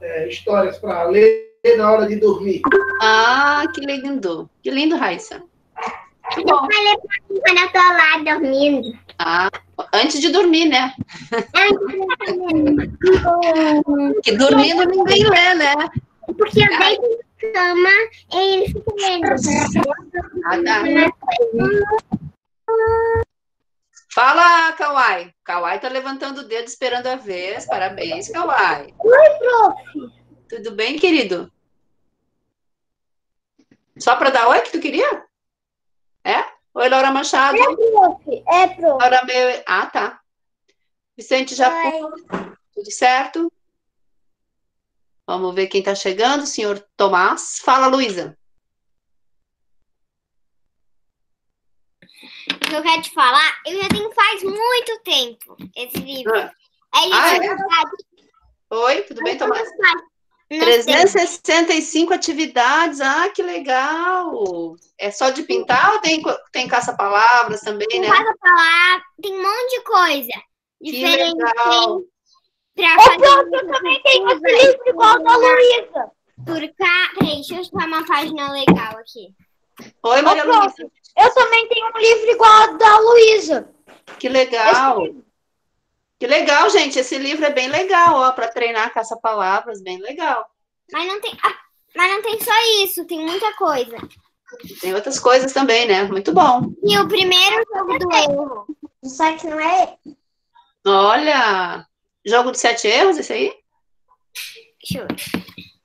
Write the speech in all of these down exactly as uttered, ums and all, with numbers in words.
é, histórias para ler na hora de dormir. Ah, que lindo. Que lindo, Raíssa. Que bom. Eu falei pra mim quando eu tô lá dormindo. Ah, antes de dormir, né? Antes Que dormindo ninguém lê, né? Porque eu deito na cama e ele fica lendo. Ah, tá. Fala, Kawai. Kawai tá levantando o dedo esperando a vez. Parabéns, Kawai. Oi, prof. Tudo bem, querido? Só para dar oi que tu queria? É? Oi, Laura Machado. É, prof. É, prof. Laura meu... Ah, tá. Vicente Japur. Tudo certo? Vamos ver quem está chegando. Senhor Tomás. Fala, Luísa. O que eu quero te falar, eu já tenho faz muito tempo esse livro. Ah. É de Ah, é? atividade. Oi, tudo bem, Tomás? Não trezentas sei. e sessenta e cinco atividades. Ah, que legal. É só de pintar ou tem, tem caça-palavras também, Tem né? cada palavra, tem um monte de coisa. Que Diferente. legal. Pra Ô, prof, eu também tenho esse livro igual da Luísa. Por cá. Peraí, deixa eu achar uma página legal aqui. Oi, Maria Ô, prof, Luísa. eu também tenho um livro igual ao da Luísa. Que legal. Que legal, gente. Esse livro é bem legal, ó, para treinar caça-palavras, bem legal. Mas não tem, ah, mas não tem só isso, tem muita coisa. Tem outras coisas também, né? Muito bom. E o primeiro jogo do erro. Só que não é. Olha, jogo de sete erros, esse aí? Deixa eu ver.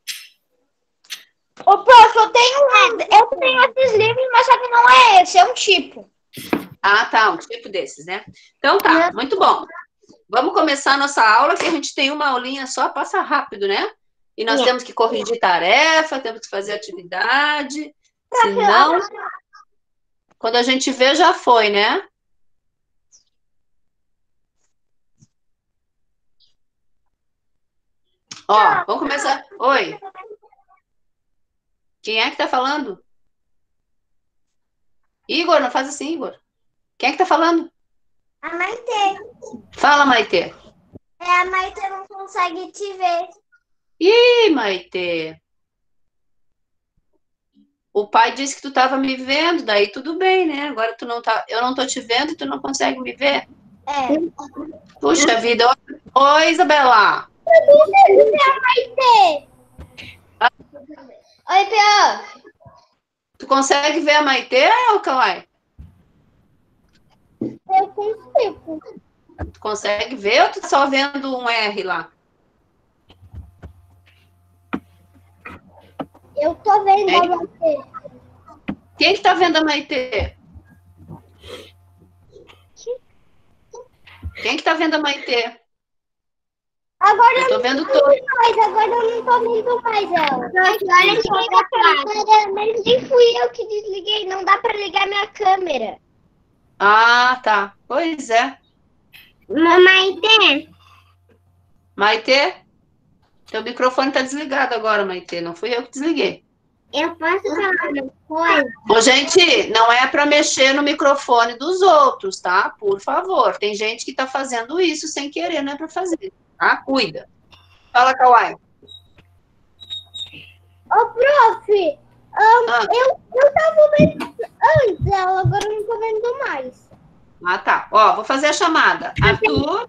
Ô, prof, eu tenho, eu tenho esses livros, mas só que não é esse, é um tipo. Ah, tá, um tipo desses, né? Então tá, muito bom. Vamos começar a nossa aula, que a gente tem uma aulinha só, passa rápido, né? E nós temos que corrigir tarefa, temos que fazer atividade. Senão, quando a gente vê, já foi, né? Ó, vamos começar. Oi. Quem é que tá falando? Igor, não faz assim, Igor. Quem é que tá falando? A Maite. Fala, Maite. É, a Maite não consegue te ver. Ih, Maite. O pai disse que tu tava me vendo, daí tudo bem, né? Agora tu não tá, eu não tô te vendo e tu não consegue me ver. É. Puxa vida. Oi, Isabela. Maite. Oi, Pia. Tu consegue ver a Maite, ou Kawai? Eu consigo. Tu consegue ver ou tu tá só vendo um R lá? Eu tô vendo Hein? a Maite. Quem que tá vendo a Maite? Quem que tá vendo a Maite? Agora Eu tô eu vendo não tô todo. vendo mais, agora eu não tô vendo mais ela. Olha que liga a câmera, mas nem fui eu que desliguei, não dá pra ligar minha câmera. Ah, tá. Pois é. Maite, Maite, teu microfone tá desligado agora, Maite. Não fui eu que desliguei. eu posso falar uma coisa? Ô, gente, não é para mexer no microfone dos outros, tá? Por favor. Tem gente que tá fazendo isso sem querer, não é para fazer, tá? Cuida. Fala, Kawai. Ô, prof, um, Ah. eu, eu tava vendo antes ela, agora eu não tô vendo mais. Ah, tá. Ó, vou fazer a chamada. Arthur,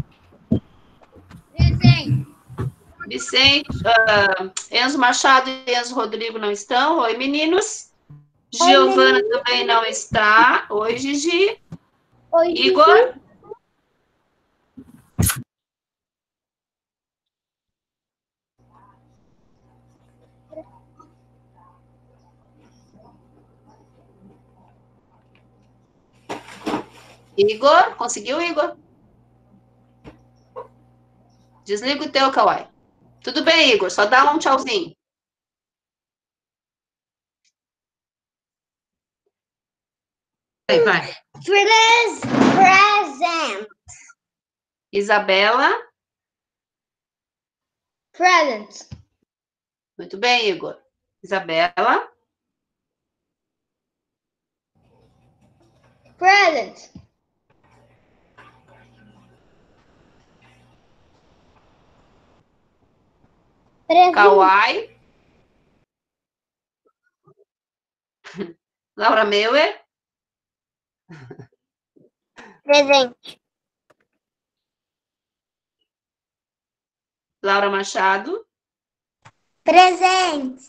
Presente. Vicente, uh, Enzo Machado e Enzo Rodrigo não estão. Oi, meninos. Giovana menino. também não está. Oi, Gigi. Oi, Igor. Gigi. Igor, conseguiu, Igor? Desliga o teu, Kawai. Tudo bem, Igor, só dá um tchauzinho. Vai, vai. Present. Isabela. Present. Muito bem, Igor. Isabela. Present. Presente. Kawai. Laura Meuer. Presente. Laura Machado. Presente.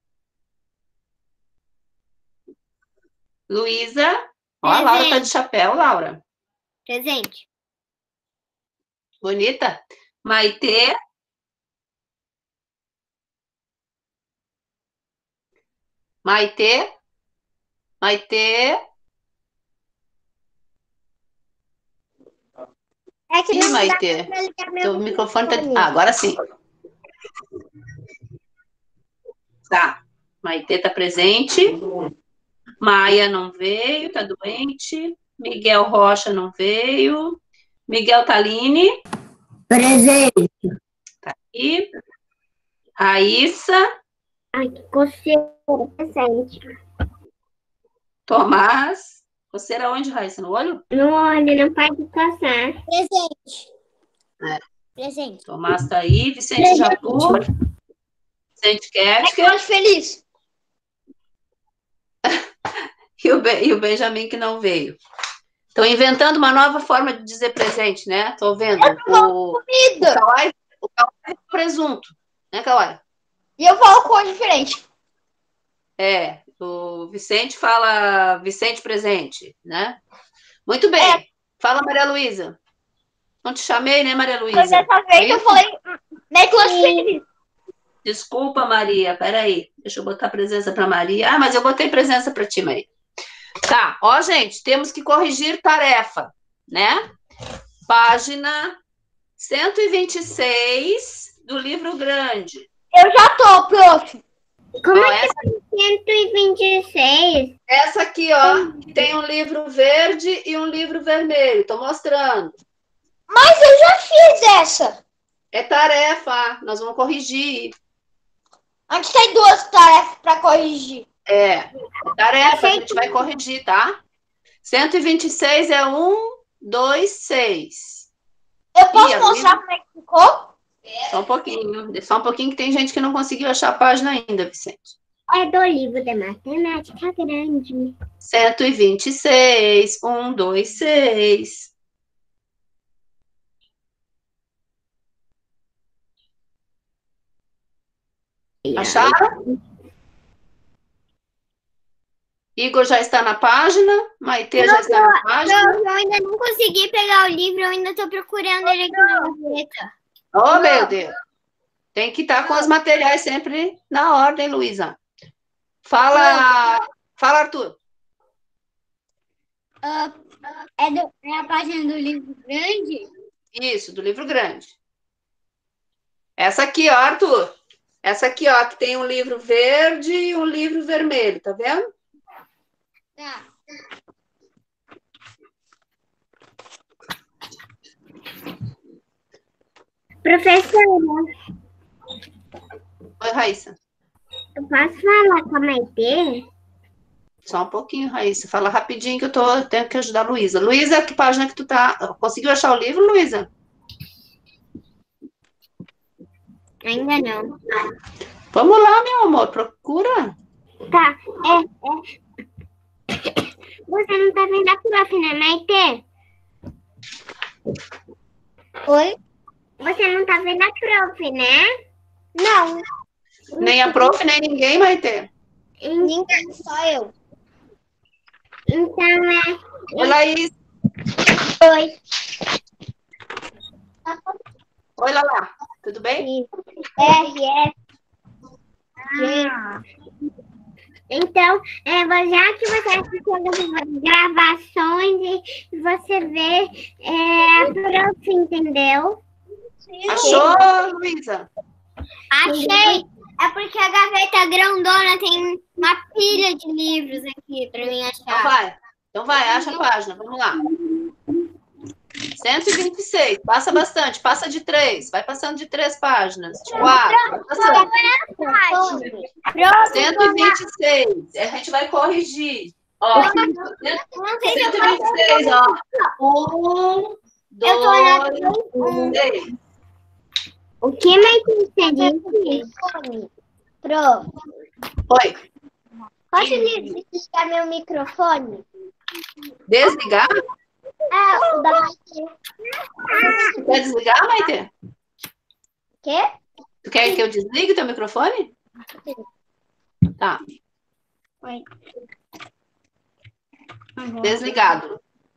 Luísa. Ó, a Laura tá de chapéu, Laura. Presente. Bonita. Maitê. Maitê. Maitê. É que Ih, não dá Maitê. pra ligar meu Teu microfone tá... microfone. Ah, agora sim. Tá. Maitê tá presente. Maia não veio, tá doente. Miguel Rocha não veio. Miguel Taline. Presente. Tá aí. Raíssa. Ai, que coceira. Presente. Tomás. Coceira onde, Raíssa? No olho? No olho, não pode passar. Presente. É. Presente. Tomás tá aí. Vicente Japur. Vicente Kettker. Tô feliz. E o, Be- e o Benjamin que não veio. Estão inventando uma nova forma de dizer presente, né? Tô vendo. O, o Comida. Kawai, o Kawai é presunto, né, Kawai? E eu falo cor diferente. É, o Vicente fala Vicente presente, né? Muito bem. É. Fala, Maria Luísa. Não te chamei, né, Maria Mas Luísa? dessa vez eu falei Nicolas feliz. Desculpa, Maria. Peraí. Deixa eu botar presença para Maria. Ah, mas eu botei presença para ti, Maria. Tá, ó, gente, temos que corrigir tarefa, né? Página cento e vinte e seis do livro grande. Eu já tô, prof. Como Ó, é que essa, é cento e vinte e seis? essa aqui, ó, que tem um livro verde e um livro vermelho. Tô mostrando. Mas eu já fiz essa. É tarefa, nós vamos corrigir. Aqui tem duas tarefas para corrigir. É, é tarefa, a gente vai corrigir, tá? cento e vinte e seis é um, dois, seis. Eu posso Ih, mostrar como é que ficou? Só um pouquinho, só um pouquinho que tem gente que não conseguiu achar a página ainda, Vicente. É do livro de matemática grande. cento e vinte e seis, um, dois, seis. Acharam? Igor já está na página, Maitê já está na página. Eu, eu ainda não consegui pegar o livro, eu ainda estou procurando ele aqui na gaveta. Oh, meu Deus. Tem que estar com os materiais sempre na ordem, Luísa. Fala, fala, Arthur. Uh, é, do, é a página do livro grande? Isso, do livro grande. Essa aqui, ó, Arthur. Essa aqui, ó, que tem um livro verde e um livro vermelho, tá vendo? Tá. Professora, Oi, Raíssa. eu posso falar com a Maitê? Só um pouquinho, Raíssa. Fala rapidinho que eu tô, tenho que ajudar a Luísa. Luísa, que página que tu tá? Conseguiu achar o livro, Luísa? Ainda não. Vamos lá, meu amor, procura. Tá, é, é. Você não tá vendo a prof, né, Maitê? Oi? Você não tá vendo a prof, né? Não. Nem a prof, nem ninguém, Maitê. Ninguém, só eu. Então é... Oi, Laís. Oi. Oi, Lala. Tudo bem? R, F. Ah. Então, é, já que você assistiu as gravações e você vê é, a prof, entendeu? Achou, Luísa? Achei. É porque a gaveta grandona tem uma pilha de livros aqui para mim achar. Então vai. Então vai, acha a página. Vamos lá. cento e vinte e seis. Passa bastante. Passa de três. Vai passando de três páginas. De quatro. Vai passando. cento e vinte e seis. A gente vai corrigir. Ó. cento e vinte e seis, ó. Um, dois, três. O que mais você disse? Pro, Oi. pode desligar meu microfone? Desligar? É, o da Maite. Tu quer desligar, Maite? Quê? Tu quer que eu desligue teu microfone? Tá. Oi. Desligado.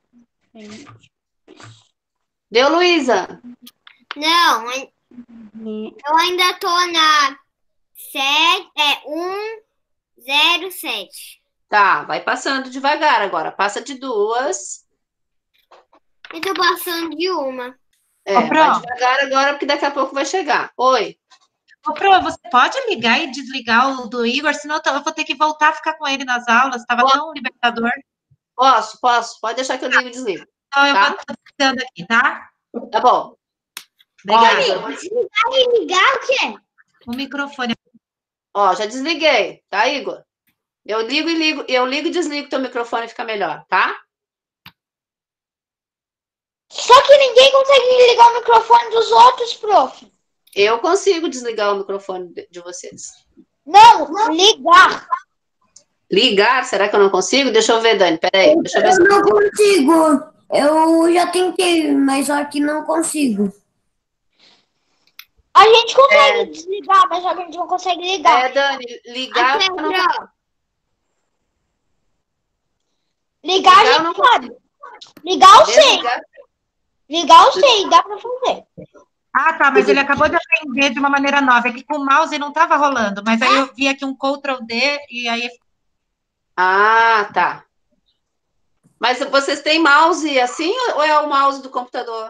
Deu, Luísa? Não, eu ainda tô na sete, é, um, zero, sete. Tá, vai passando devagar agora. Passa de duas. Eu tô passando de uma. É, Ô, Pro. vai devagar agora, porque daqui a pouco vai chegar. Oi. Ô, Pro, você pode ligar e desligar o do Igor, senão eu vou ter que voltar a ficar com ele nas aulas. Estava tão libertador. Posso, posso. Pode deixar que eu ligo e desligo. Então eu Tá. vou estar desligando aqui, tá? Tá bom. Obrigada. Ó, Desligar e ligar o quê? O microfone. Ó, já desliguei, tá, Igor? Eu ligo e ligo, eu ligo e desligo teu microfone, fica melhor, tá? Só que ninguém consegue ligar o microfone dos outros, prof. Eu consigo desligar o microfone de, de vocês. Não, ligar. Ligar? Será que eu não consigo? Deixa eu ver, Dani, peraí. Deixa eu ver se Eu não consigo. Eu já tentei, mas só que não consigo. A gente consegue desligar, mas só que a gente não consegue ligar. É, Dani, ligar. Até eu não- Ligar, Ligar a eu gente não sabe. Ligar eu sei. Desligar. Ligar eu sei, dá pra fazer. Ah, tá, mas ele acabou de aprender de uma maneira nova. É que com o mouse não estava rolando, mas aí eu vi aqui um Ctrl D e aí. Ah, tá. Mas vocês têm mouse assim ou é o mouse do computador?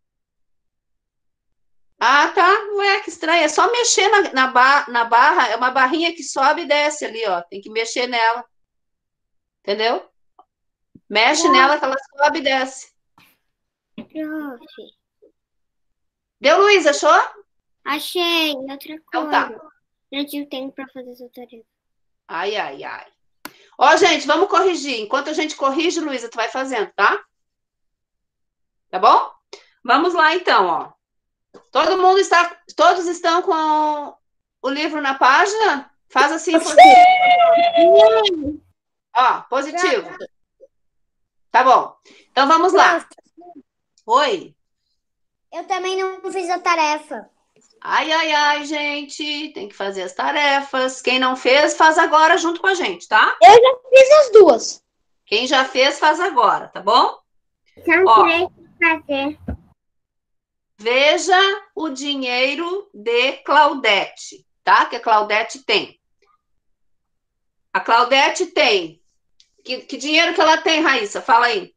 Ah, tá. Ué, que estranho. É só mexer na, na, ba- na barra. É uma barrinha que sobe e desce ali, ó. Tem que mexer nela. Entendeu? Mexe nela que ela sobe e desce. Prof, Deu, Luiz? Achou? achei outra Então coisa. tá. Não tive tempo pra fazer essa tarefa. Ai, ai, ai. Ó, gente, vamos corrigir. Enquanto a gente corrige, Luísa, tu vai fazendo, tá? Tá bom? Vamos lá, então, ó. Todo mundo está... Todos estão com o livro na página? Faz assim, por favor. Ó, positivo. Tá bom. Então, vamos lá. Oi. Eu também não fiz a tarefa. Ai, ai, ai, gente. Tem que fazer as tarefas. Quem não fez, faz agora junto com a gente, tá? Eu já fiz as duas. Quem já fez, faz agora, tá bom? São Ó. três pra fazer. Veja o dinheiro de Claudete, tá? Que a Claudete tem. A Claudete tem. Que, que dinheiro que ela tem, Raíssa? Fala aí.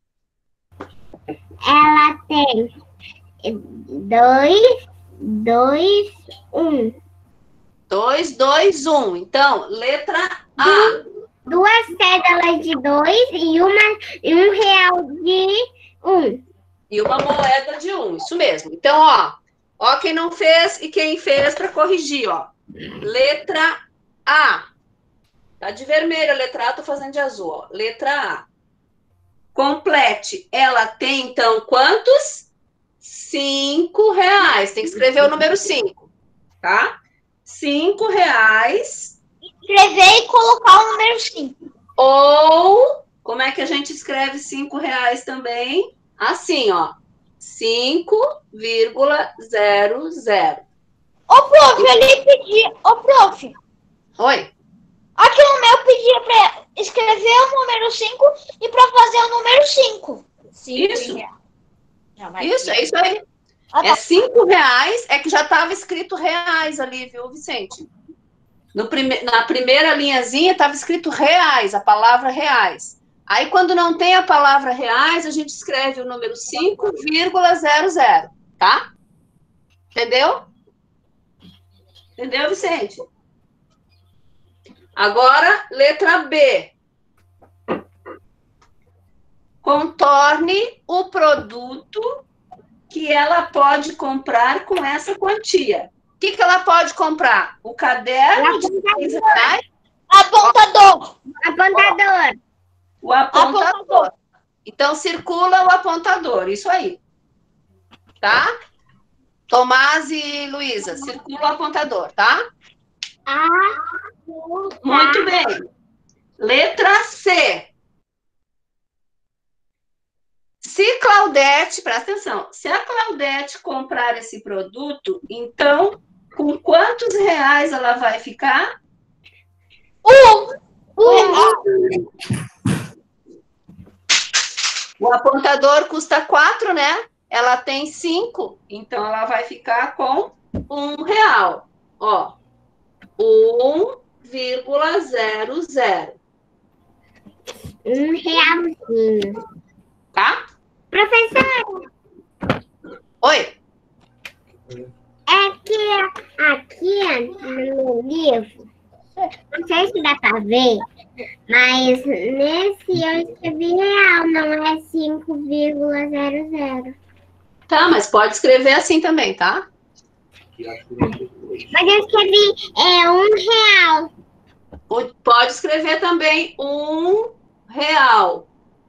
Ela tem dois, dois, um. Dois, dois, um. Então, letra A. Duas cédulas de dois e, uma, e um real de um. E uma moeda de um. Isso mesmo. Então, ó. Ó quem não fez e quem fez para corrigir, ó. Letra A. Tá de vermelho a letra A, tô fazendo de azul, ó. Letra A. Complete. Ela tem, então, quantos? Cinco reais. Tem que escrever o número cinco, tá? Cinco reais. Escrever e colocar o número cinco. Ou, como é que a gente escreve cinco reais também? Assim, ó. cinco vírgula zero zero. Ô, prof, eu lhe pedi. Ô, prof, Oi? aqui no meu pedia pra escrever o número cinco e pra fazer o número cinco. Isso. Não, mas- Isso, é isso aí. Ah, tá. É cinco reais, é que já estava escrito reais ali, viu, Vicente? No prime... Na primeira linhazinha estava escrito reais, a palavra reais. Aí, quando não tem a palavra reais, a gente escreve o número cinco vírgula zero zero, tá? Entendeu? Entendeu, Vicente? Agora, letra B. Contorne o produto que ela pode comprar com essa quantia. O que, que ela pode comprar? O caderno de seis reais, Apontador. Apontador. o apontador. Apontador. Então, circula o apontador, isso aí. Tá? Tomás e Luísa, circula o apontador, tá? Muito bem. Letra C. Se Claudete, presta atenção, se a Claudete comprar esse produto, então, com quantos reais ela vai ficar? Um. O apontador custa quatro, né? Ela tem cinco, então ela vai ficar com um real. Ó, um vírgula zero zero. Um realzinho. Tá? Professor, Oi. é que aqui no meu livro, não sei se dá para ver, mas nesse eu escrevi real, não é cinco vírgula zero zero. Tá, mas pode escrever assim também, tá? Mas eu escrevi é um real. Pode escrever também um real.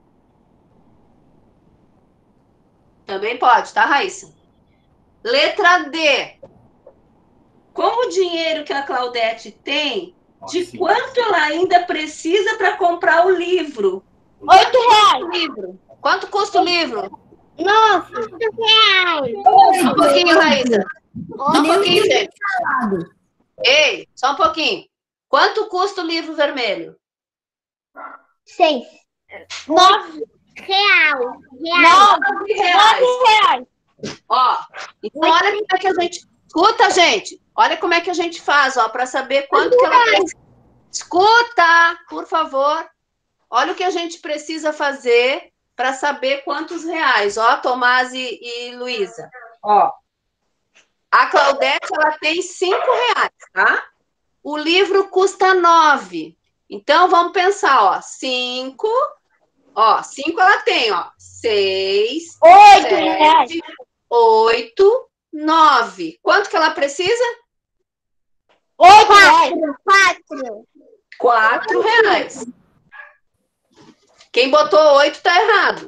Também pode, tá, Raíssa? Letra D. Com o dinheiro que a Claudete tem, de quanto ela ainda precisa para comprar o livro? Oito reais. Livro. Quanto custa o livro? Nove reais. Só um pouquinho, Raíssa. Só um pouquinho, gente. Ei, só um pouquinho. Quanto custa o livro vermelho? Seis. Nove real. Real. Nove reais. Nove reais. Ó, então olha como é que a gente... Escuta, gente. Olha como é que a gente faz, ó, para saber quanto que ela precisa. Escuta, por favor. Olha o que a gente precisa fazer para saber quantos reais. Ó, Tomás e, e Luísa. Ó, a Claudete, ela tem cinco reais, tá? O livro custa nove. Então, vamos pensar, ó, cinco... Ó, cinco ela tem, ó. Seis, Oito sete, reais. oito, nove. Quanto que ela precisa? Oito reais. Quatro. Quatro reais. Quem botou oito tá errado.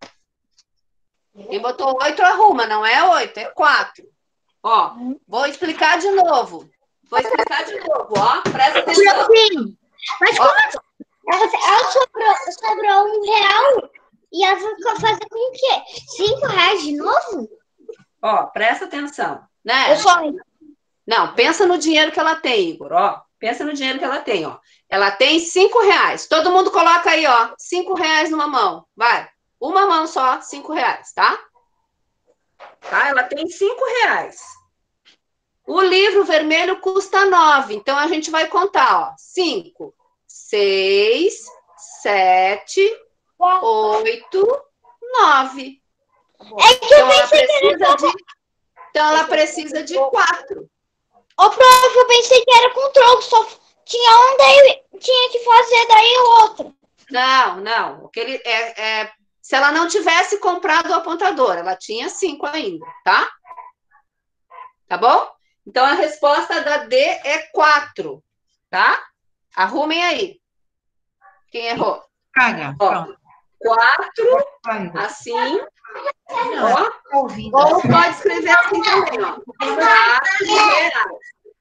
Quem botou oito arruma, não é oito, é quatro. Ó, vou explicar de novo. Vou explicar de novo, ó. Presta atenção. Mas como assim? Ela, ela sobrou, sobrou um real e ela vai fazer com o quê? Cinco reais de novo? Ó, presta atenção, né? Eu só... Não, pensa no dinheiro que ela tem, Igor, ó. Pensa no dinheiro que ela tem, ó. Ela tem cinco reais. Todo mundo coloca aí, ó, cinco reais numa mão. Vai. Uma mão só, cinco reais, tá? Tá? Ela tem cinco reais. O livro vermelho custa nove. Então, a gente vai contar, ó. Cinco, seis, sete, oito, nove. É que Então, eu ela pensei que era... precisa de... Então, ela precisa de quatro. Ô, prof, eu pensei que era com troco, só tinha um, daí tinha que fazer daí o outro. Não, não. Aquele, é, é, se ela não tivesse comprado o apontador, ela tinha cinco ainda, tá? Tá bom? Então, a resposta da D é quatro, tá? Arrumem aí. Quem errou? Caga. Ó, Pronto. quatro, Vai. assim, Não, ó. tá ouvindo. Ou pode escrever assim também, ó. Quatro reais.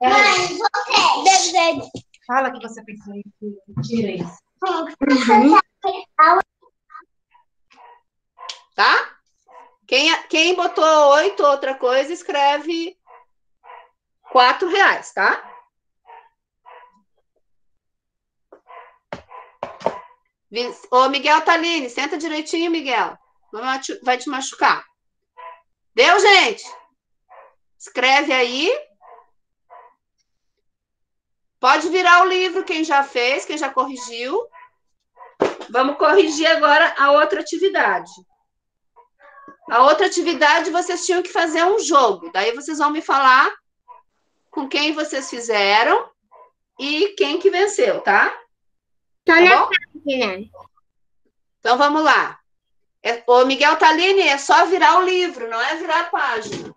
Fala que você pensou em tira isso. Tá? Quem, quem botou oito, outra coisa, escreve quatro reais, tá? Ô, Miguel Talini, senta direitinho, Miguel. Vai te machucar. Deu, gente? Escreve aí. Pode virar o livro, quem já fez, quem já corrigiu. Vamos corrigir agora a outra atividade. A outra atividade, vocês tinham que fazer um jogo. Daí vocês vão me falar com quem vocês fizeram e quem que venceu, tá? Tô Tá na bom? página. Então, vamos lá. É, ô, Miguel Talini, é só virar o livro, não é virar a página.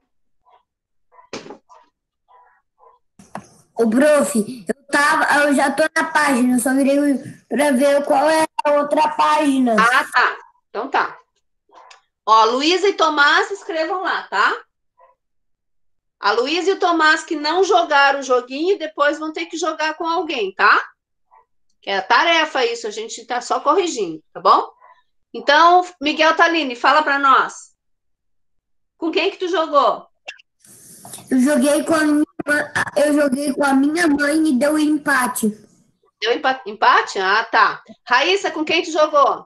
Ô, prof, eu, tava, eu já tô na página, eu só virei para ver qual é a outra página. Ah, tá. Então tá. Ó, Luísa e Tomás, escrevam lá, tá? A Luísa e o Tomás que não jogaram o joguinho, depois vão ter que jogar com alguém, tá? Que é tarefa isso, a gente tá só corrigindo, tá bom? Então, Miguel Talini, fala para nós. Com quem que tu jogou? Eu joguei com a minha, eu joguei com a minha mãe e deu empate. Deu empa- empate? Ah, tá. Raíssa, com quem tu jogou?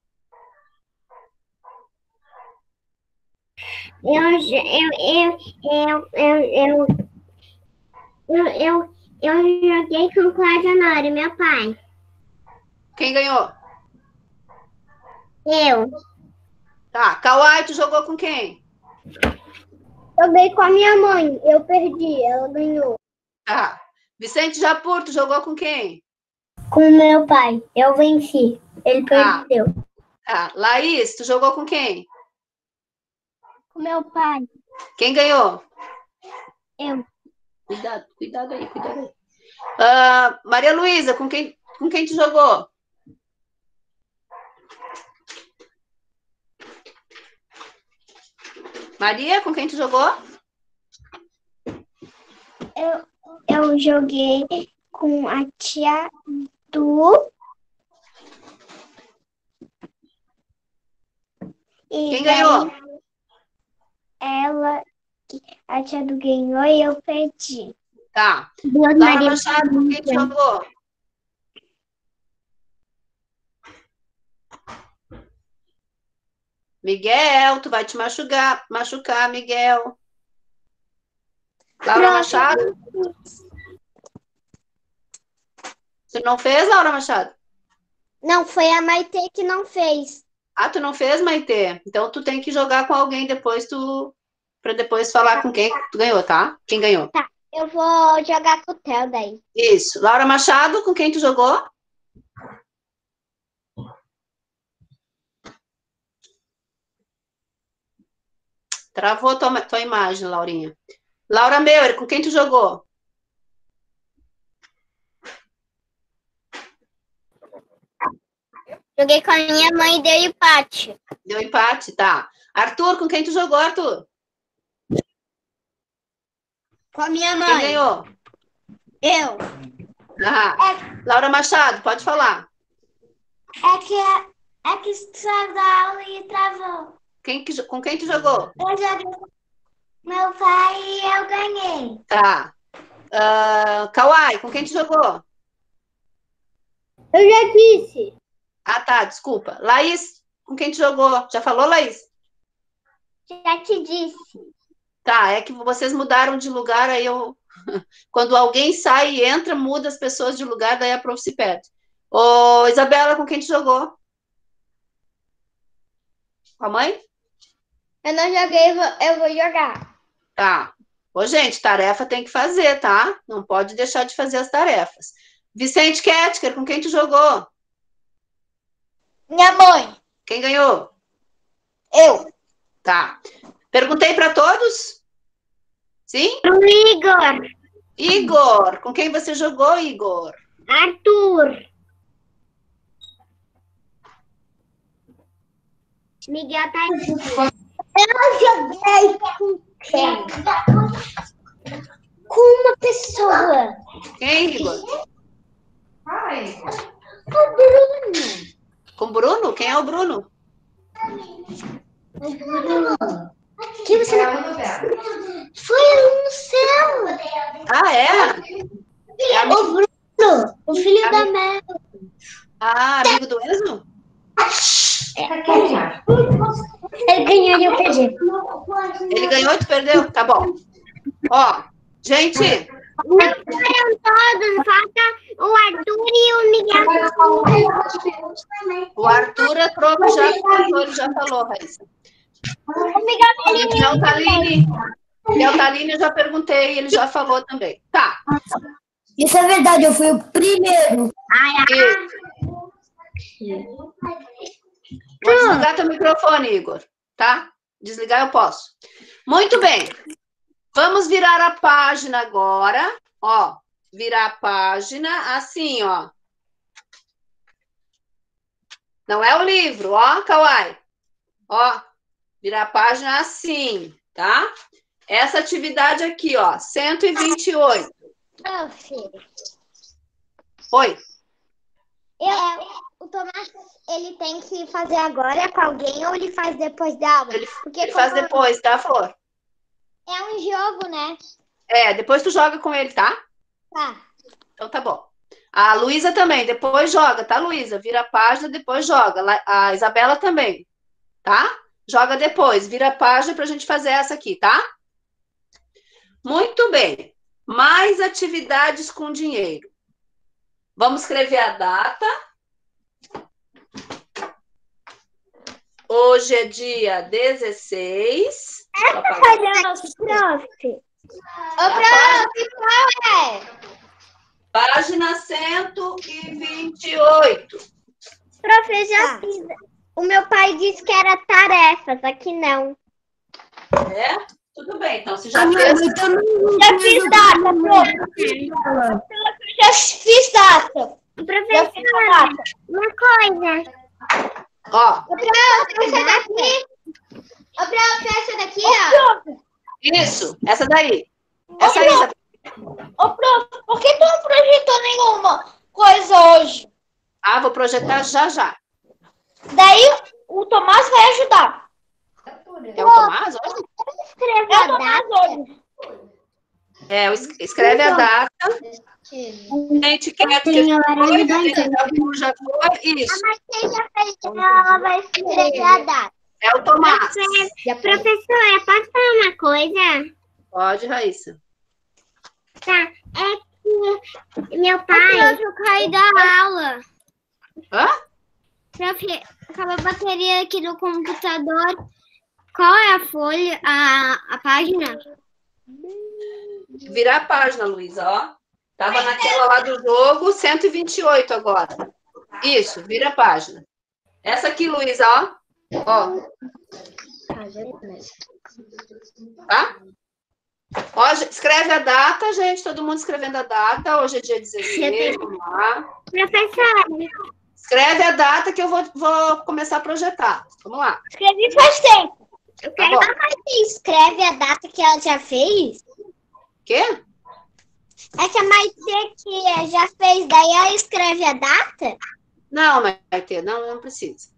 Eu, eu, eu, eu, eu, eu, eu, eu, eu joguei com o Cláudio Honório, meu pai. Quem ganhou? Eu. Tá. Kawai, tu jogou com quem? Joguei com a minha mãe. Eu perdi, ela ganhou. Tá. Vicente Japur, tu jogou com quem? Com o meu pai. Eu venci. Ele Tá. perdeu. Tá. Laís, tu jogou com quem? Com meu pai. Quem ganhou? Eu. Cuidado, cuidado aí, cuidado aí. Ah, Maria Luísa, com quem, com quem tu jogou? Maria, com quem tu jogou? Eu, eu joguei com a tia Du. E Quem daí ganhou? Ela, a tia Du ganhou e eu perdi. Tá. Deus Laura Machado, com quem tu jogou? Miguel, tu vai te machucar, machucar, Miguel. Laura Machado? Você não fez, Laura Machado? Não, foi a Maitê que não fez. Ah, tu não fez, Maitê? Então tu tem que jogar com alguém depois, tu para depois falar com quem tu ganhou, tá? Quem ganhou? Tá, eu vou jogar com o Theo daí. Isso. Laura Machado, com quem tu jogou? Travou tua, tua imagem, Laurinha. Laura Meurer, com quem tu jogou? Joguei com a minha mãe e deu empate. Deu empate, tá. Arthur, com quem tu jogou, Arthur? Com a minha Quem ganhou? Eu. Ah, Laura Machado, pode falar. É que, é que saiu da aula e travou. Quem que, com quem tu jogou? Eu joguei com meu pai e eu ganhei. Tá. Uh, Kawai, com quem tu jogou? Eu já disse. Ah, tá, desculpa. Laís, com quem tu jogou? Já falou, Laís? Já te disse. Tá, é que vocês mudaram de lugar, aí eu... Quando alguém sai e entra, muda as pessoas de lugar, daí a prof se perde. Ô, Isabela, com quem tu jogou? Com a mãe? Eu não joguei, eu vou jogar. Tá. Ô, gente, tarefa tem que fazer, tá? Não pode deixar de fazer as tarefas. Vicente Ketker, com quem tu jogou? Minha mãe. Quem ganhou? Eu. Tá. Perguntei para todos? Sim? O Igor. Igor, com quem você jogou, Igor? Arthur. Miguel tá aqui. Eu joguei com quem? Com uma pessoa. Quem, Igor? O Bruno. Com o Bruno? Quem é o Bruno? O Bruno. Que você não... Foi aluno seu. Ah, é? É amigo... O Bruno. O filho Amigo... da Mel. Ah, amigo do Enzo? Ele ganhou e eu perdi. Ele ganhou e tu perdeu? Tá bom. Ó, gente... Não foram todos, falta o Arthur e o Miguel. O Arthur é provo já falou, ele já falou, Raíssa. O Miguel Miguel Talini. Miguel Talini eu já perguntei, ele já falou também. Tá. Isso é verdade, eu fui o primeiro. E... Vou desligar teu microfone, Igor, tá? Desligar eu posso. Muito bem. Vamos virar a página agora. Ó, virar a página assim, ó. Não é o livro, ó, Kawai. Ó, virar a página assim, tá? Essa atividade aqui, ó, cento e vinte e oito. Prof, Oi. eu, o Tomás, ele tem que fazer agora com alguém ou ele faz depois da aula? Ele, Porque ele faz como depois, tá, Flor? é um jogo, né? É, depois tu joga com ele, tá? Tá. Então tá bom. A Luísa também, depois joga, tá, Luísa? Vira a página, depois joga. La- A Isabela também, tá? Joga depois, vira a página pra gente fazer essa aqui, tá? Muito bem. Mais atividades com dinheiro. Vamos escrever a data. Hoje é dia dezesseis. Só pra- Prof. Ô, prof, qual é? Página cento e vinte e oito. Prof, eu já fiz. O meu pai disse que era tarefa, só que não. É? Tudo bem, então você já Ah, fez. mas eu também não Já fiz fiz o data, prof. primeiro. Já fiz data. Professora, uma coisa. Ó, Ô, prof, essa daqui. Ô, prof, essa daqui, ó. isso, essa daí. Essa aí, Isabela. Ô, prof, por que tu não projetou nenhuma coisa hoje? Ah, vou projetar já já. Daí o Tomás vai ajudar. É o Tomás hoje? Escreve a data. É, es- escreve a data. Gente, quer que Tem já hora foi, de dar gente, já foi, isso. Mas quem já fez, ela vai escrever a data. É o Tomás. Professora, posso falar uma coisa? Pode, Raíssa. Tá, é que meu pai... Eu caí da aula. Hã? Prof, acabou a bateria aqui do computador. Qual é a folha, a, a página? Virar a página, Luísa, ó. Tava naquela lá do jogo, cento e vinte e oito agora. Isso, vira a página. Essa aqui, Luísa, ó. Ó. Tá? Ó, ge- escreve a data, gente. Todo mundo escrevendo a data. Hoje é dia dezesseis. Vamos lá. Professora, Escreve a data que eu vou, vou começar a projetar. Vamos lá. escrevi faz tempo. Eu Tá quero bom. que você escreve a data que ela já fez. Quê? É que a Maite que já fez, daí ela escreve a data? Não, Maite, não, não precisa.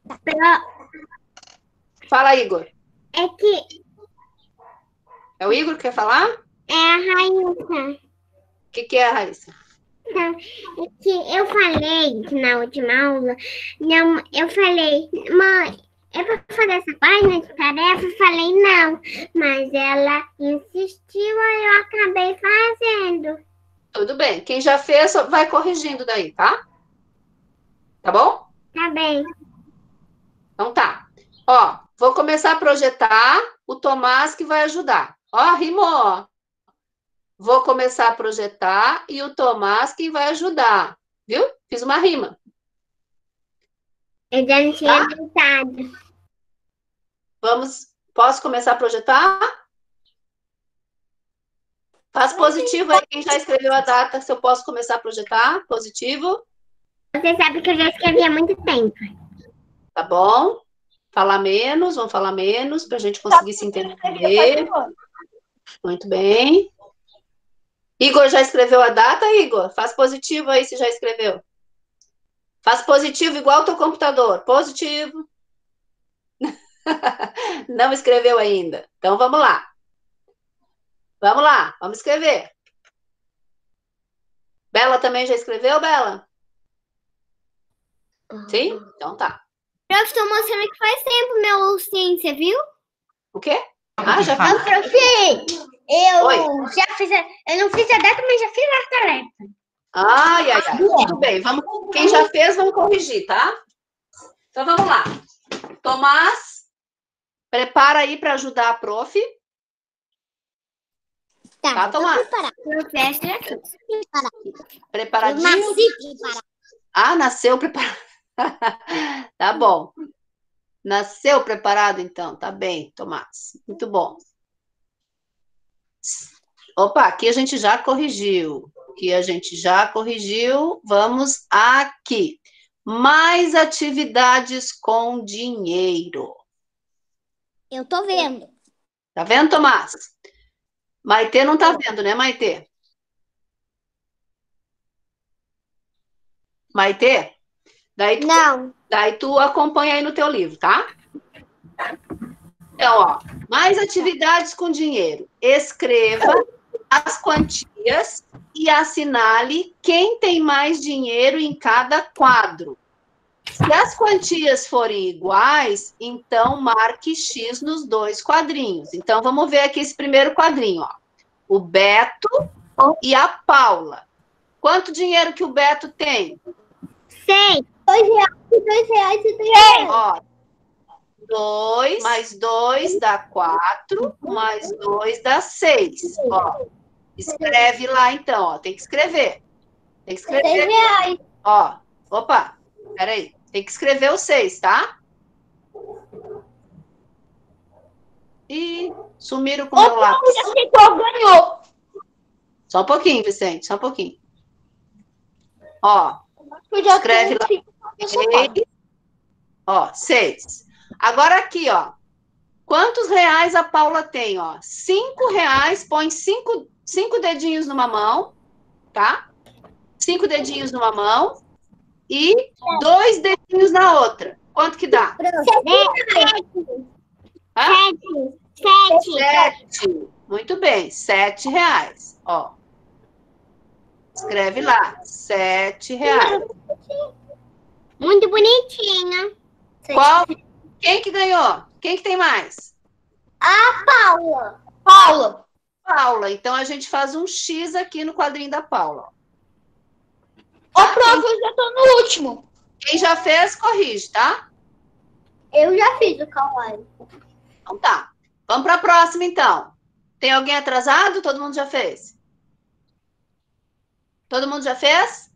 Fala, Igor. É que É o Igor que quer falar? é a Raíssa. O que, que é, Raíssa? Então, é que eu falei que na última aula, não, eu falei, mãe, é para fazer essa página de tarefa? Eu falei não, mas ela insistiu, aí eu acabei fazendo. Tudo bem. Quem já fez, só vai corrigindo daí, tá? Tá bom? Tá bem. Então tá. Ó, vou começar a projetar, o Tomás que vai ajudar. Ó, rimou, ó. Vou começar a projetar e o Tomás que vai ajudar. Viu? Fiz uma rima. Eu já não tinha tentado. Vamos, posso começar a projetar? Faz positivo aí, quem já escreveu a data, se eu posso começar a projetar. Positivo. Você sabe que eu já escrevi há muito tempo. Tá bom? Falar menos, vamos falar menos, para a gente conseguir se entender. Muito bem. Igor já escreveu a data, Igor? Faz positivo aí se já escreveu. Faz positivo igual o teu computador. Positivo. Não escreveu ainda. Então vamos lá. Vamos lá, vamos escrever. Bela também já escreveu, Bela? Sim? Então tá. Eu estou mostrando que faz tempo meu sim, você viu? O quê? Ah, já Não, fiz. prof, eu Oi. já fiz, a, eu não fiz a data, mas já fiz a tarefa. Ai, ai, ai. Tudo bem. Vamos, quem já fez, vamos corrigir, tá? Então vamos lá. Tomás, prepara aí para ajudar a prof. Tá, Tá, Tomás? Professor, Preparadinho? nasci preparado. Ah, nasceu preparado. Tá bom. Nasceu preparado, então. Tá bem, Tomás. Muito bom. Opa, aqui a gente já corrigiu. Aqui a gente já corrigiu. Vamos aqui. Mais atividades com dinheiro. Eu tô vendo. Tá vendo, Tomás? Maitê não tá vendo, né, Maitê? Maitê? Daí tu, Não. daí tu acompanha aí no teu livro, tá? Então, ó, mais atividades com dinheiro. Escreva as quantias e assinale quem tem mais dinheiro em cada quadro. Se as quantias forem iguais, então marque X nos dois quadrinhos. Então, vamos ver aqui esse primeiro quadrinho, ó. O Beto e a Paula. Quanto dinheiro que o Beto tem? Seis. Dois reais, dois reais e dois reais. Ó, dois mais dois dá quatro, mais dois dá seis. Ó, escreve lá então, ó. Tem que escrever. Tem que escrever. Seis reais. Ó, opa, peraí. Tem que escrever o seis, tá? Ih, sumiram com o meu lápis. Ganhou. Só um pouquinho, Vicente, só um pouquinho. Ó, escreve lá. Seis. Ó, seis. Agora aqui, ó. Quantos reais a Paula tem, ó? Cinco reais, põe cinco, cinco dedinhos numa mão, tá? Cinco dedinhos numa mão e dois dedinhos na outra. Quanto que dá? Sete. Hã? Sete. Sete. Sete. Muito bem, sete reais. Ó. Escreve lá, sete reais. Muito bonitinha. Qual? Quem que ganhou? Quem que tem mais? A Paula. Paula. Paula. Então a gente faz um X aqui no quadrinho da Paula. Ô, prof, eu já tô no último. Quem já fez, corrige, tá? Eu já fiz o Kawaii. Então tá. Vamos para a próxima, então. Tem alguém atrasado? Todo mundo já fez? Todo mundo já fez?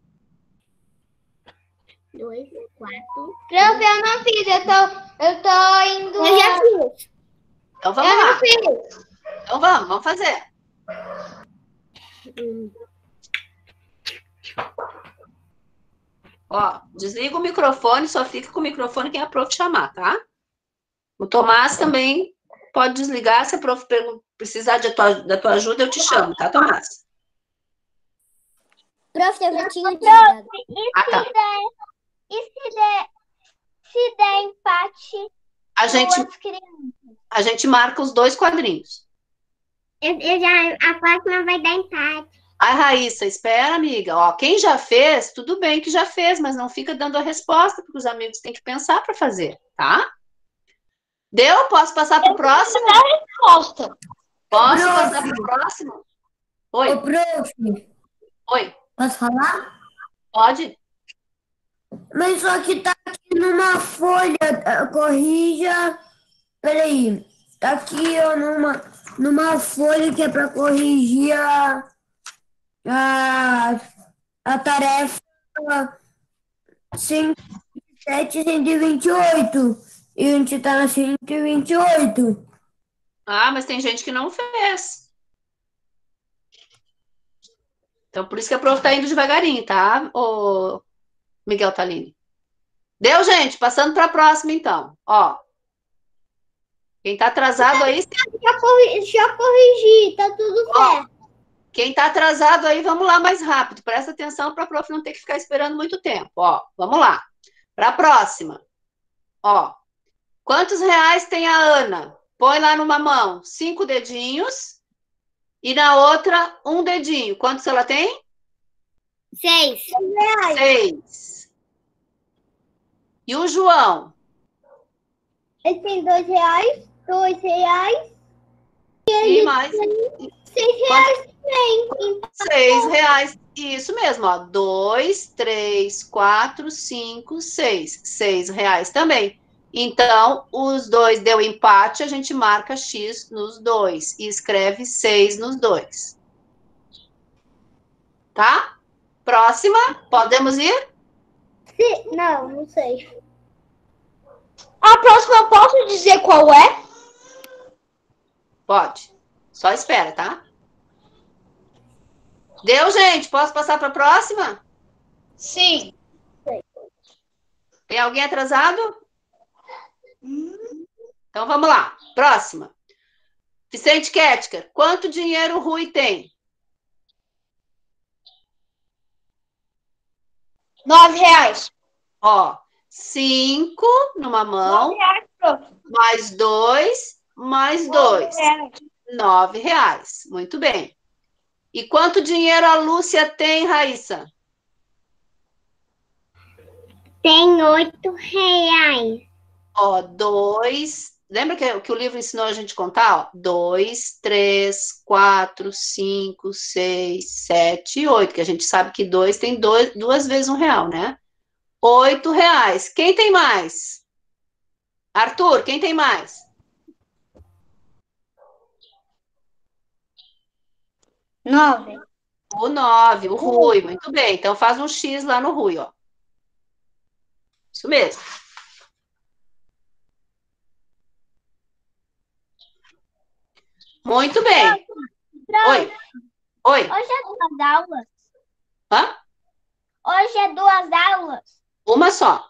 Dois, quatro. Prof, eu não fiz, eu tô, eu tô indo. Eu já fiz. Então vamos eu lá. não fiz. Então vamos, vamos fazer. Hum. Ó, desliga o microfone, só fica com o microfone quem a prof chamar, tá? O Tomás também pode desligar, se a prof precisar de tua, da tua ajuda, eu te chamo, tá, Tomás? Prof, eu já tinha desligado. Ah, tá. E se der, se der empate, A gente, a gente marca os dois quadrinhos. eu, eu já, a próxima vai dar empate. Ai, Raíssa, espera, amiga. Ó, quem já fez, tudo bem que já fez, mas não fica dando a resposta, porque os amigos têm que pensar para fazer, tá? Deu? Posso passar para o próximo? Resposta. Posso Prof. passar para o próximo? Oi, Ô, prof, oi. posso falar? Pode? Mas só que tá aqui numa folha, tá? Corrija. Peraí, tá aqui, ó, numa, numa folha que é para corrigir a, a, a tarefa cento e sete e cento e vinte e oito. E a gente tá na cento e vinte e oito. Ah, mas tem gente que não fez. Então, por isso que a prof tá indo devagarinho, tá, ô Miguel Talini? Deu, gente? Passando para a próxima, então. Ó. Quem tá atrasado aí... Já, corri, já corrigi, tá tudo Ó, certo. quem tá atrasado aí, vamos lá mais rápido. Presta atenção para a prof não ter que ficar esperando muito tempo. Ó, vamos lá. Para a próxima. Ó. Quantos reais tem a Ana? Põe lá numa mão cinco dedinhos e na outra um dedinho. Quantos ela tem? Seis. Seis. E o João? Ele tem dois reais, dois reais, E mais seis reais também. seis reais. Isso mesmo, ó. Dois, três, quatro, cinco, seis. Seis reais também. Então, os dois deu empate, a gente marca X nos dois e escreve seis nos dois. Tá? Próxima, podemos ir? Se, não, não sei. A próxima eu posso dizer qual é? Pode. Só espera, tá? Deu, gente? Posso passar para a próxima? Sim. Tem alguém atrasado? Então, vamos lá. Próxima. Vicente Ketker, quanto dinheiro o Rui tem? Nove reais. Ó, cinco numa mão, Nove reais, prof. mais dois, mais dois. Nove reais. Muito bem. E quanto dinheiro a Lúcia tem, Raíssa? Tem oito reais. Ó, dois. Lembra que, que o livro ensinou a gente a contar? Ó, dois, três, quatro, cinco, seis, sete, oito. Que a gente sabe que dois tem dois, duas vezes um real, né? Oito reais. Quem tem mais? Arthur, quem tem mais? Nove. O nove, o Rui. Muito bem. Então faz um X lá no Rui, ó. Isso mesmo. Muito bem. Oi. Oi. Hoje é duas aulas. Hã? Hoje é duas aulas. Uma só.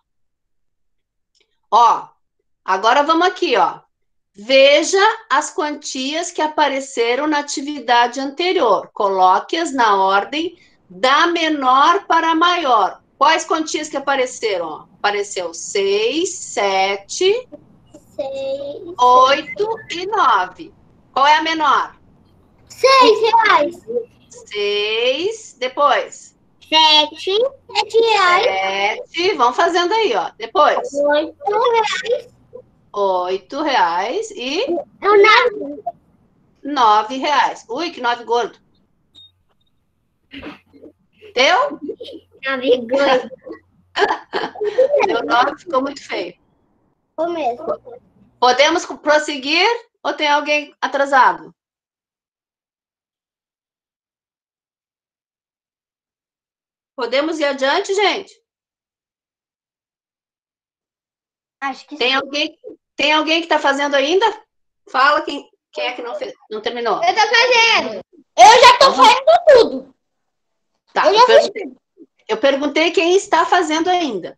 Ó, agora vamos aqui, ó. Veja as quantias que apareceram na atividade anterior. Coloque-as na ordem da menor para a maior. Quais quantias que apareceram? Ó? Apareceu seis, sete, Seis. oito e nove. Qual é a menor? Seis reais. seis, depois. Sete. Sete reais. sete, vão fazendo aí, ó. Depois. Oito reais. oito reais e Nove. nove reais. Ui, que nove gordo. Deu? Nove gordo. Deu nove, ficou muito feio. O mesmo. Podemos prosseguir ou tem alguém atrasado? Podemos ir adiante, gente? Acho que Tem sim. alguém, tem alguém que está fazendo ainda? Fala quem, quem é que não, fez, não terminou. Eu tô fazendo. Eu já tô fazendo tudo. Tá, Eu eu já perguntei, eu perguntei quem está fazendo ainda.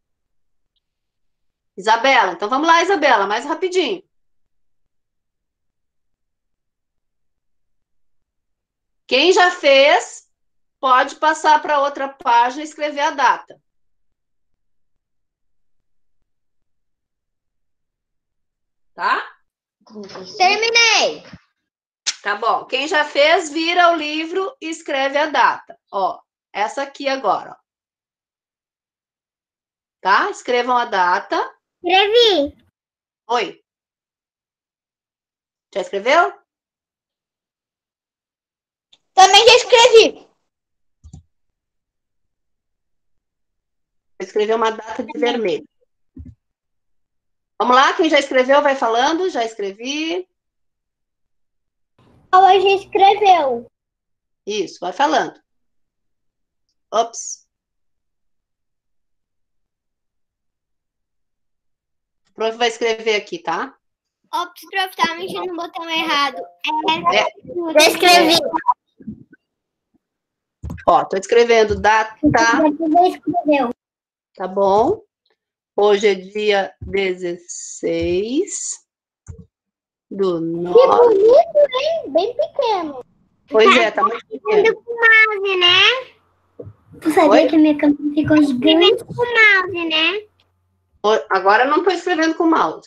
Isabela, então vamos lá, Isabela, mais rapidinho. Quem já fez, pode passar para outra página e escrever a data. Tá? Terminei. Tá bom. Quem já fez, vira o livro e escreve a data. Ó, essa aqui agora, ó. Tá? Escrevam a data. Escrevi. Oi. Já escreveu? Também já escrevi. Escreveu uma data de vermelho. Vamos lá, quem já escreveu vai falando. Já escrevi. Ela já escreveu. Isso, vai falando. Ops. O prof vai escrever aqui, tá? Ops, prof, tá mexendo no botão errado. É. Já escrevi. Ó, tô escrevendo data. Já escreveu. Tá bom? Hoje é dia dezesseis do Que nove. bonito, hein? Bem pequeno. Pois é, tá muito pequeno. Com mouse, né? Tu sabia Oi? que a minha câmera ficou gigante? Com mouse, né? Agora eu não tô escrevendo com mouse.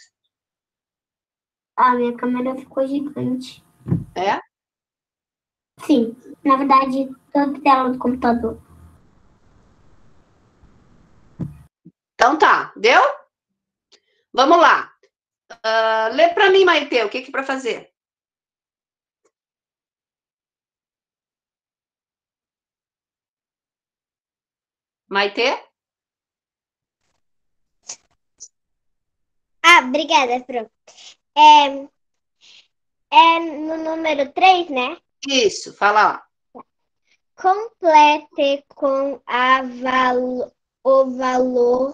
A minha câmera ficou gigante. É? Sim. Na verdade, toda a tela do computador. Então tá, deu? Vamos lá. Uh, lê para mim, Maite, o que que é para fazer? Maite? Ah, obrigada, Fran. É, é no número três, né? Isso, fala lá. Complete com a val o valor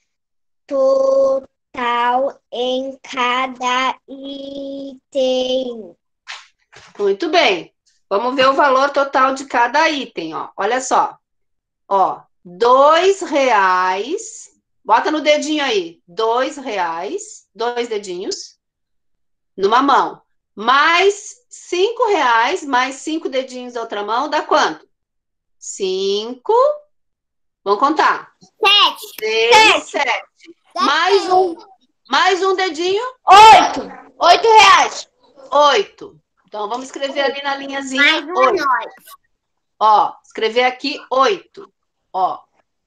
total em cada item. Muito bem. Vamos ver o valor total de cada item, ó. Olha só. Ó, dois reais. Bota no dedinho aí. Dois reais. Dois dedinhos. Numa mão. mais cinco reais, mais cinco dedinhos da outra mão, dá quanto? Cinco. Vamos contar. Sete. Seis, sete. Mais um. Mais um dedinho. Oito. Oito reais. Oito. Então, vamos escrever ali na linhazinha. Mais um oito. nós. Ó, escrever aqui oito. Ó.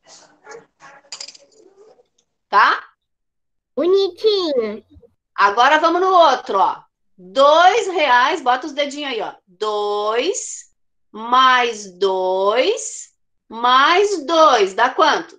Tá? Bonitinho. Agora vamos no outro, ó. Dois reais, bota os dedinhos aí, ó. Dois, mais dois, mais dois. Dá quanto?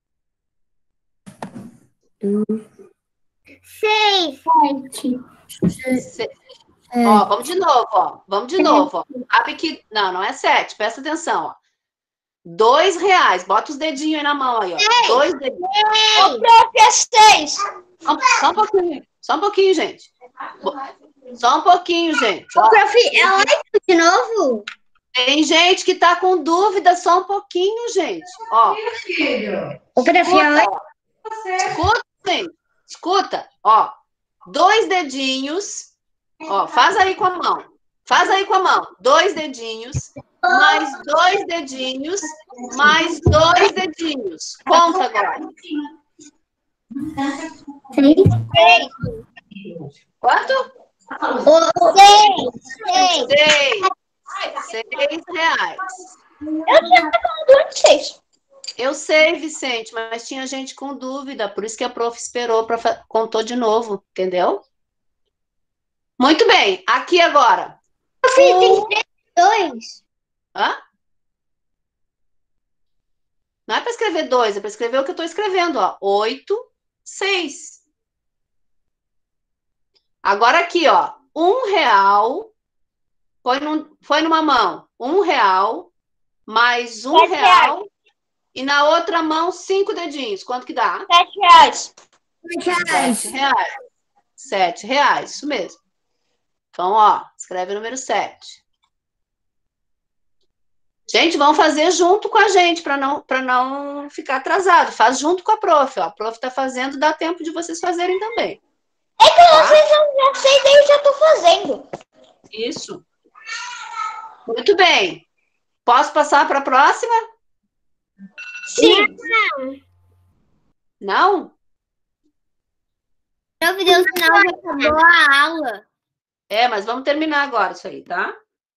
Seis. Sete. Se... Ó, vamos de novo, ó. Vamos de novo, ó. Sabe que... Não, não é sete. Presta atenção, ó. Dois reais. Bota os dedinhos aí na mão aí, ó. Dois dedinhos. Ô, prof, é seis. Só, só um pouquinho. Só um pouquinho, gente. Só um pouquinho, gente. Ô, Ó. prof, é oito de novo? Tem gente que tá com dúvida, só um pouquinho, gente. Ó. Ô, prof, é Escuta, oito? ó. Escuta, gente. Escuta, ó. Dois dedinhos. Ó, faz aí com a mão. Faz aí com a mão. Dois dedinhos, mais dois dedinhos, mais dois dedinhos. Conta agora. Seis. Quanto? Seis. Seis. Seis reais. Eu tinha falado seis. Eu sei, Vicente, mas tinha gente com dúvida, por isso que a prof esperou para contou de novo, entendeu? Muito bem, aqui agora. Tem dois. Hã? Não é para escrever dois, é para escrever o que eu estou escrevendo, ó. Oito, seis. Agora aqui, ó. Um real. Foi, num, foi numa mão. Um real. Mais um Sete real. reais. E na outra mão, cinco dedinhos. Quanto que dá? Sete reais. Sete reais. Sete reais, isso mesmo. Então, ó, escreve o número sete. Gente, vão fazer junto com a gente, para não, para não ficar atrasado. Faz junto com a prof, ó. A prof tá fazendo, dá tempo de vocês fazerem também. É que eu não sei se eu já sei, daí eu já tô fazendo. Isso. Muito bem. Posso passar para a próxima? Sim. Não? Meu Deus, não, já acabou a aula. É, mas vamos terminar agora isso aí, tá?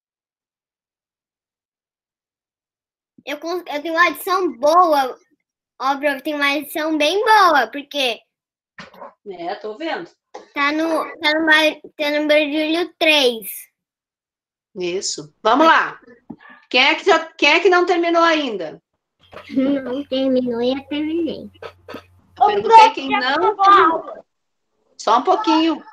Eu, cons- eu tenho uma edição boa. Ó, prof, eu tenho uma edição bem boa, porque É, tô vendo. tá no, tá no, bar- tá no barulho três. Isso. Vamos lá. Quem é que, já, quem é que não terminou ainda? Não terminou e eu terminei. Eu perguntei quem não terminou. Só um pouquinho.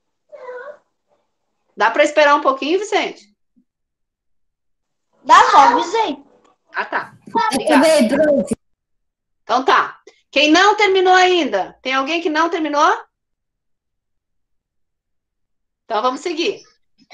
Dá para esperar um pouquinho, Vicente? Dá, só avisei. Ah, tá. Eu Obrigada. também, prof. Então tá. Quem não terminou ainda? Tem alguém que não terminou? Então vamos seguir.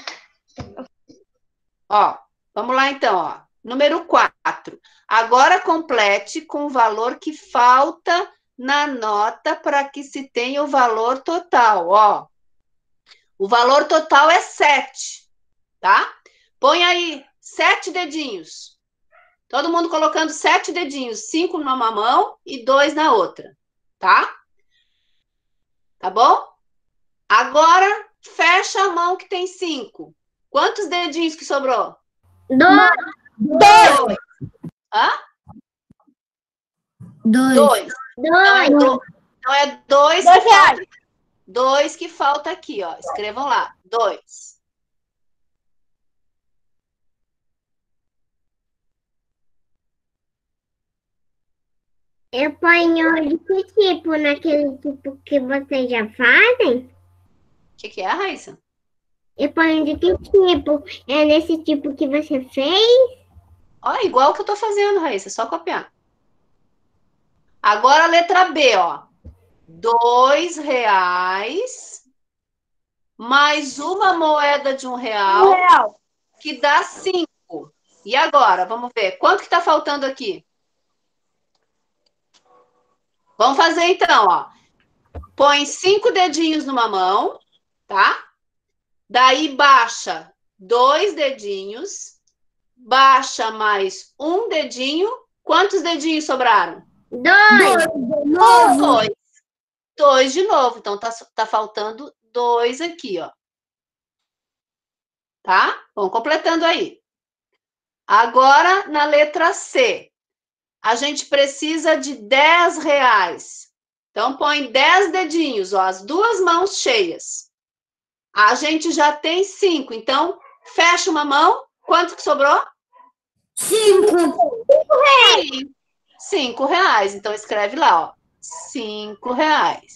Ó, vamos lá então, ó. Número quatro. Agora complete com o valor que falta na nota para que se tenha o valor total, ó. O valor total é sete, tá? Põe aí sete dedinhos. Todo mundo colocando sete dedinhos, cinco numa mão e dois na outra, tá? Tá bom? Agora, fecha a mão que tem cinco. Quantos dedinhos que sobrou? Dois. Dois. Hã? Dois. Dois. Não é, Dois. do... Não é dois, Dois que reais. falta... Dois que falta aqui, ó. Escrevam lá. Dois. Eu ponho de que tipo? Naquele tipo que vocês já fazem? O que, que é, Raíssa? Eu ponho de que tipo? É nesse tipo que você fez? Ó, igual que eu tô fazendo, Raíssa. É só copiar. Agora a letra B, ó. Dois reais mais uma moeda de um real, real. que dá cinco. E agora, vamos ver. Quanto que tá faltando aqui? Vamos fazer então, ó. Põe cinco dedinhos numa mão, tá? Daí baixa dois dedinhos, baixa mais um dedinho. Quantos dedinhos sobraram? Dois. Dois. Dois de novo. Então, tá, tá faltando dois aqui, ó. Tá? Vamos completando aí. Agora, na letra C, a gente precisa de dez reais. Então, põe dez dedinhos, ó, as duas mãos cheias. A gente já tem cinco, então, fecha uma mão. Quanto que sobrou? Cinco. Sim. Cinco reais. Então, escreve lá, ó. Cinco reais.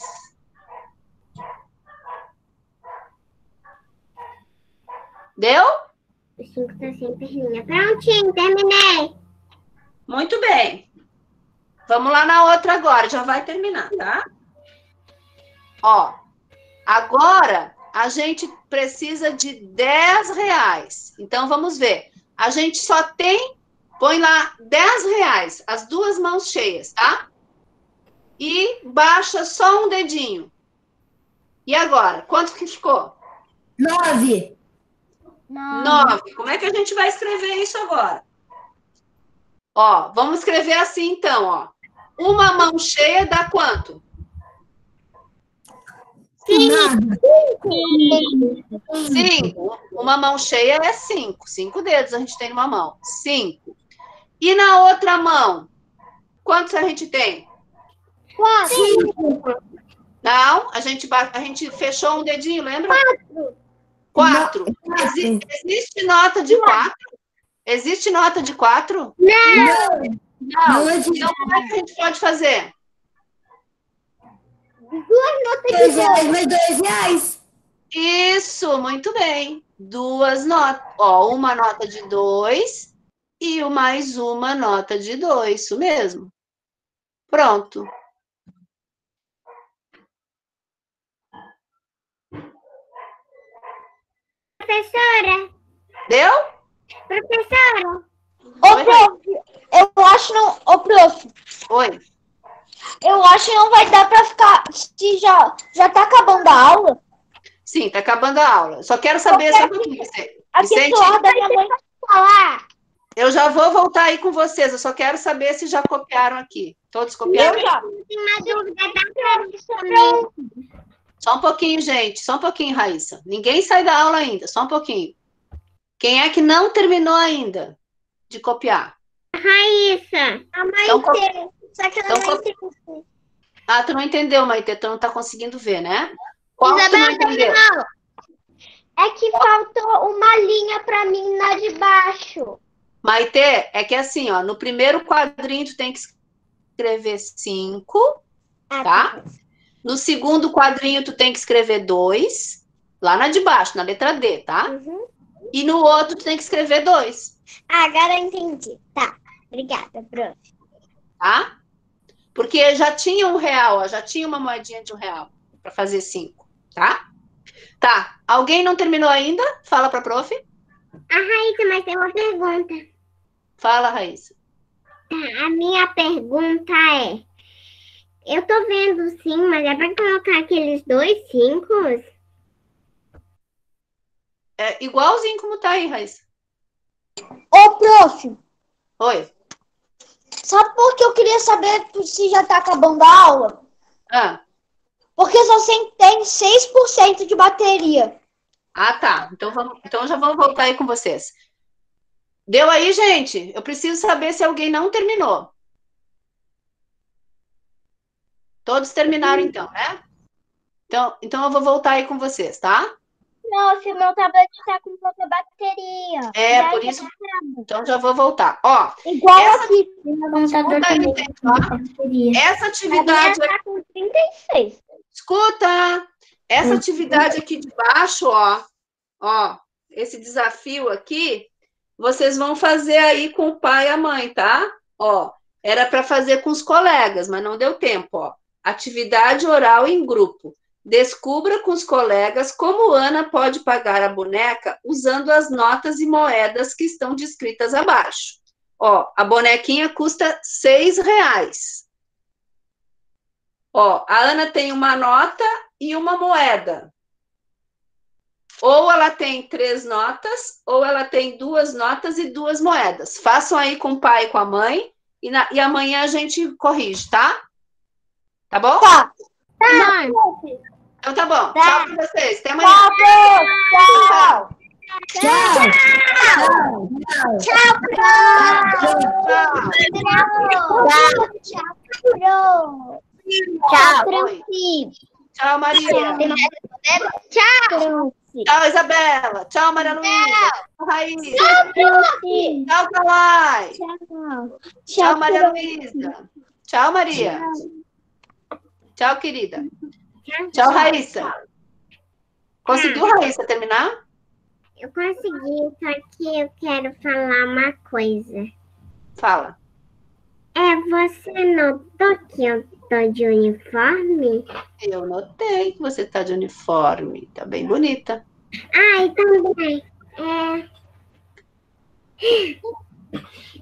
Deu? O cinco tá sem perninha. Prontinho, terminei. Muito bem. Vamos lá na outra agora. Já vai terminar, tá? Ó. Agora, a gente precisa de dez reais. Então, vamos ver. A gente só tem... Põe lá dez reais. As duas mãos cheias, tá? E baixa só um dedinho. E agora? Quanto que ficou? Nove. Nove. Como é que a gente vai escrever isso agora? Ó, vamos escrever assim, então, ó. Uma mão cheia dá quanto? Nada. Cinco. Uma mão cheia é cinco. Cinco dedos a gente tem numa mão. Cinco. E na outra mão? Quantos a gente tem? Quatro. Não, a gente, a gente fechou um dedinho, lembra? Quatro. Exi- existe nota de quatro? Existe nota de quatro? Não. Não. Não existe. Então, como é que a gente pode fazer? Dois reais mais dois reais. Isso, muito bem. Duas notas. Ó, uma nota de dois e o mais uma nota de dois. Isso mesmo. Pronto. Professora. Deu? Professora. Ô, Oi, prof, eu acho não. Ô, prof, Oi. eu acho que não vai dar pra ficar. Se já, já tá acabando a aula. Sim, tá acabando a aula. Só quero saber só um pouquinho. Vicente, Aqui do Vicente, lado da minha mãe. Falar. eu já vou voltar aí com vocês. Eu só quero saber se já copiaram aqui. Todos copiaram? Eu já. Tem uma dúvida da professora. Só um pouquinho, gente. Só um pouquinho, Raíssa. Ninguém sai da aula ainda. Só um pouquinho. Quem é que não terminou ainda de copiar? Raíssa. A mãe Então, co- tem. Só que ela então, não co- entende. Ah, tu não entendeu, Maite. Tu não tá conseguindo ver, né? Qual que tu não Isabela, entendeu? É que faltou uma linha pra mim lá de baixo. Maite, é que assim, ó, no primeiro quadrinho tu tem que escrever cinco, tá? No segundo quadrinho tu tem que escrever dois, lá na de baixo, na letra D, tá? Uhum. E no outro tu tem que escrever dois, Ah, agora eu entendi. Tá. Obrigada, prof. tá? Porque já tinha um real, ó, já tinha uma moedinha de um real para fazer cinco, tá? Tá. Alguém não terminou ainda? Fala pra prof. A Raíssa, mas tem uma pergunta. Fala, Raíssa. Tá, a minha pergunta é... Eu tô vendo sim, mas é pra colocar aqueles dois cinco? É igualzinho como tá aí, Raíssa. Ô, prof, Oi. sabe por que eu queria saber se já tá acabando a aula? Ah, Porque só sem- tem seis por cento de bateria. ah tá. Então, vamos, então já vou voltar aí com vocês. Deu aí, gente? Eu preciso saber se alguém não terminou. Todos terminaram, então, né? Então, então eu vou voltar aí com vocês, tá? Nossa, o meu tablet tá com pouca bateria. É, Já por já isso. Então já vou voltar. Ó, Igual Essa- aqui. Meu computador escuta aí, também gente, tá ó. com pouca bateria. Essa A atividade minha tá com trinta e seis. Escuta! Essa atividade aqui de baixo, ó, ó, esse desafio aqui, vocês vão fazer aí com o pai e a mãe, tá? Ó, era para fazer com os colegas, mas não deu tempo, ó. Atividade oral em grupo. Descubra com os colegas como Ana pode pagar a boneca usando as notas e moedas que estão descritas abaixo. Ó, a bonequinha custa seis reais. Ó, a Ana tem uma nota e uma moeda. Ou ela tem três notas, ou ela tem duas notas e duas moedas. Façam aí com o pai e com a mãe, e, na, e amanhã a gente corrige, tá? Tá bom? Tá. Tá. Então tá bom. Tá. Tchau pra vocês. Até amanhã. Tchau, Tchau. Tchau. Tchau, Tchau. Tchau, Tchau. Franci. Tchau, Maria. Tchau. Tchau, Isabela. Tchau, Maria Luísa. Tchau, Raíssa. Franci. Tchau, Kalai. Tchau. Tchau, Maria Franci. Luísa. Tchau, Maria. Tchau, querida. Tchau, Raíssa. Conseguiu, Raíssa, terminar? Eu consegui, só que eu quero falar uma coisa. Fala. É, você notou que eu tô de uniforme? Eu notei que você tá de uniforme. Tá bem bonita. Ah, e também, é...